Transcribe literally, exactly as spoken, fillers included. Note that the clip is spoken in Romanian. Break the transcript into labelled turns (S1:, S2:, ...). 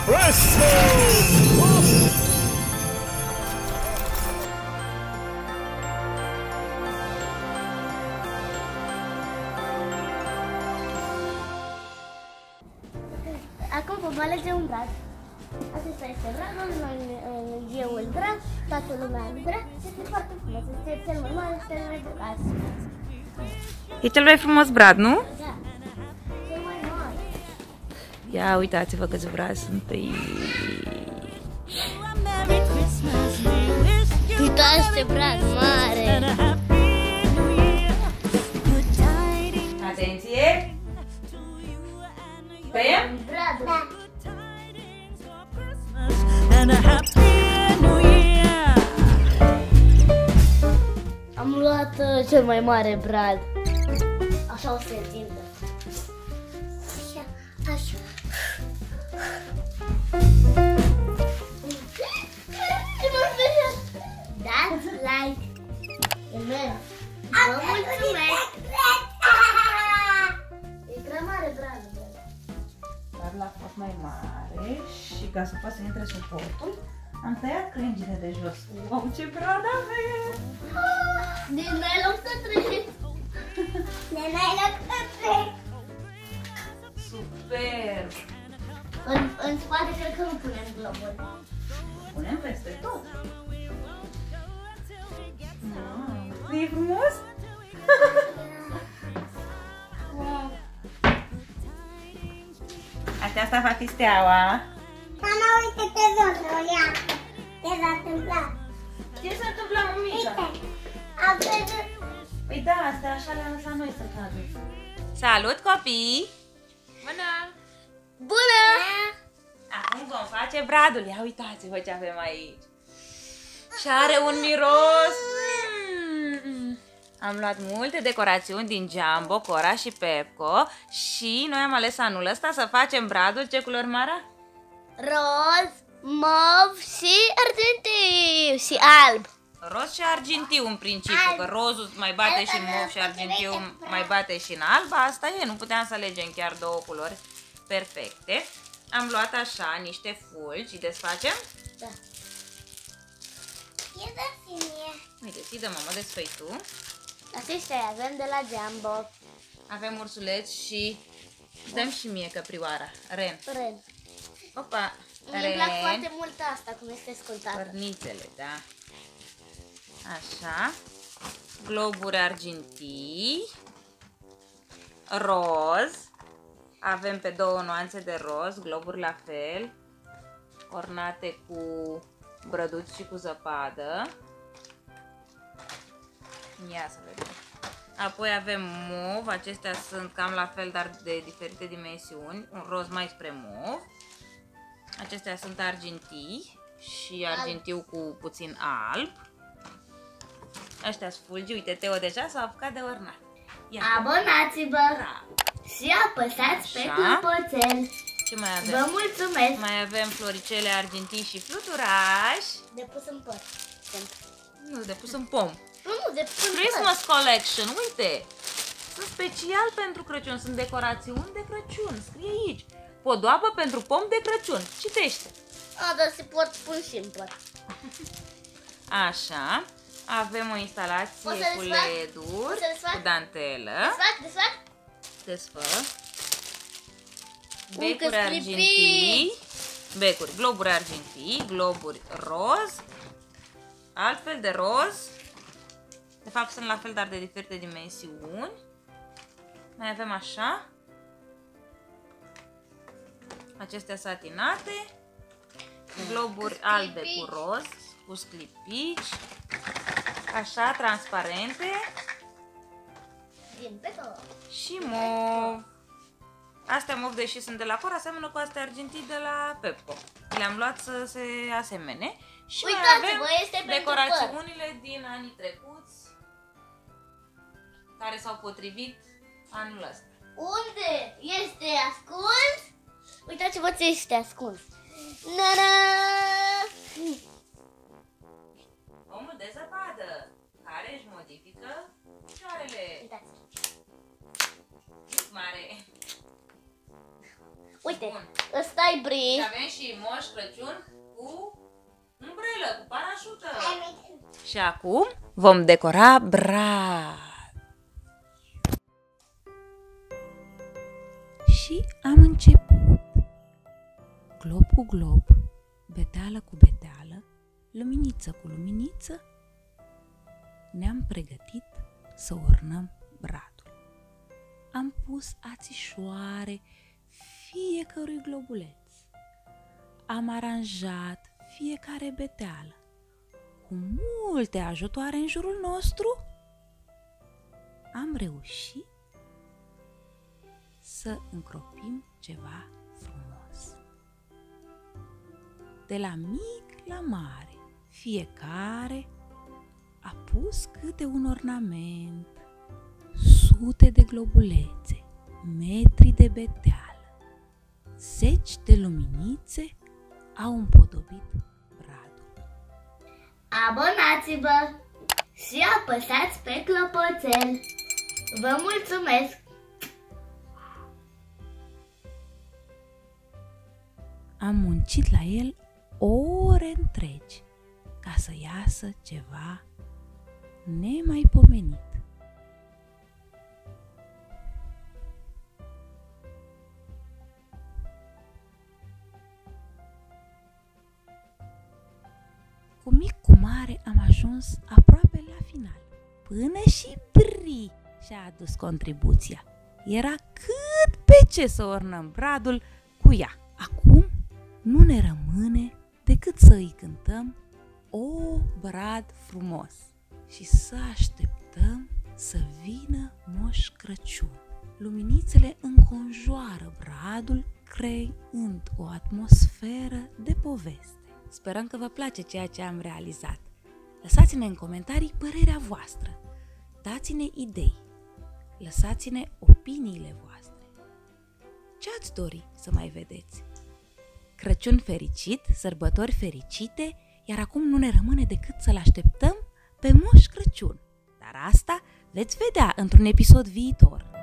S1: Acum vom alege un brad. Acesta este bradul, noi, eu îl vreau, toată lumea îl vrea și este foarte frumos. Este cel mai mare și cel mai bogat.
S2: E cel mai frumos brad, nu?
S1: Da, cel mai mare.
S2: Ia uitați-vă câți brazi sunt pe aici.
S1: Uitați ce brad mare!
S2: Atenție! Tăiem?
S1: Bradul! Da. Am luat uh, cel mai mare brad. Așa o se întindă. Așa, așa. Dați like. Amen. Vă mulțumesc. E prea mare bradul.
S2: Bradul a fost mai mare și ca să poată să intre suportul, am tăiat crengile de jos. Wow, ce brad avem!
S1: Din nylon să trec. Din nylon să trec.
S2: Super!
S1: În, în spate cred că nu punem globuri.
S2: Punem peste tot. Wow. E frumos? Wow. Asta, asta va fi steaua.
S1: Mama, uite te jos, o ia. Ce s-a întâmplat?
S2: Ce s-a întâmplat, mămica?
S1: Uite, am văzut.
S2: Păi da, asta așa le-am lăsat noi să cadă. Salut, copii!
S3: Bună!
S1: Bună!
S2: Acum vom face bradul. Ia uitați-vă ce avem aici. Și are un miros. Mm. Am luat multe decorațiuni din Jumbo, Cora și Pepco și noi am ales anul ăsta să facem bradul. Ce culori, Mara?
S1: Roz, mov și argintiu și alb.
S2: Roz și argintiu în principiu,
S1: Alb.
S2: că rozul mai bate și în mov și argintiu mai bate și în alb. Asta e, nu puteam să alegem chiar două culori perfecte. Am luat așa niște fulgi și desfacem?
S1: Da. E da și mie.
S2: Uite, ții de mama, desfăi tu.
S1: Aceștia avem de la Jumbo.
S2: Avem ursuleți și dăm și mie căprioara. Ren.
S1: Ren.
S2: Opa,
S1: Mie îmi plac
S2: Ren.
S1: foarte mult asta, cum este sculptată.
S2: Părnițele, da. Așa. Globuri argintii. Roz. Avem pe două nuanțe de roz, globuri la fel. Ornate cu brăduți și cu zăpadă. Ia să vedem. Apoi avem mov, acestea sunt cam la fel, dar de diferite dimensiuni. Un roz mai spre mov. Acestea sunt argintii și argintiu cu puțin alb. Ăștia sunt fulgi, uite, Teo deja s-a apucat de ornat.
S1: Abonați-vă
S2: Bravo.
S1: și apăsați pe
S2: Așa.
S1: clopoțel.
S2: Ce mai avem?
S1: Vă mulțumesc.
S2: Mai avem floricele argintii și fluturași.
S1: De pus în păr. Sunt.
S2: Nu, de pus în pom.
S1: Nu, nu, de pus în păr.
S2: Christmas Collection, uite! Sunt special pentru Crăciun, sunt decorațiuni de Crăciun, scrie aici. Podoabă pentru pom de Crăciun, citește.
S1: A, dar se pot pun și în păr.
S2: Așa, avem o instalație
S1: Poți să
S2: cu
S1: desfac? Poți
S2: leduri,
S1: să desfac?
S2: cu dantelă.
S1: Desfac, desfac?
S2: Desfă.
S1: Încă
S2: Becuri
S1: scripit.
S2: argintii. Becuri, globuri argintii, globuri roz. Altfel de roz. De fapt sunt la fel, dar de diferite dimensiuni. Mai avem așa. Acestea satinate. Globuri albe cu roz, cu sclipici. Așa, transparente.
S1: Din beton.
S2: Și mov. Astea mov, deși sunt de la Cora, seamănă cu astea argintii de la Pepco. Le-am luat să se asemene. Și mai
S1: Uitați-vă,
S2: avem
S1: este pentru
S2: decorațiunile din anii trecuți care s-au potrivit anul ăsta.
S1: Unde este ascuns? Uitați-vă ce este ascuns. Na-na!
S2: Omul de zăpadă care își modifică picioarele.
S1: Uitați.
S2: Mare.
S1: Uite,
S2: Bun.
S1: ăsta-i
S2: Și
S1: Bri.
S2: avem și Moș Crăciun cu umbrelă, cu parașută. Și acum vom decora brad. Și am început. Glob cu glob, beteală cu beteală, luminiță cu luminiță, ne-am pregătit să ornăm bradul. Am pus ațișoare fiecărui globuleț. Am aranjat fiecare beteală cu multe ajutoare în jurul nostru. Am reușit să încropim ceva frumos. De la mic la mare, fiecare a pus câte un ornament, sute de globulețe, metri de beteală, zeci de luminițe au împodobit bradul.
S1: Abonați-vă și apăsați pe clopoțel. Vă mulțumesc!
S2: Am muncit la el ore întregi ca să iasă ceva nemaipomenit. Cu mic cu mare am ajuns aproape la final, până și Bri și-a adus contribuția. Era cât pe ce să ornăm bradul cu ea. Acum nu ne rămâne decât să îi cântăm O brad frumos și să așteptăm să vină Moș Crăciun. Luminițele înconjoară bradul, creând o atmosferă de poveste. Sperăm că vă place ceea ce am realizat. Lăsați-ne în comentarii părerea voastră. Dați-ne idei. Lăsați-ne opiniile voastre. Ce ați dori să mai vedeți? Crăciun fericit, sărbători fericite, iar acum nu ne rămâne decât să-l așteptăm pe Moș Crăciun. Dar asta veți vedea într-un episod viitor.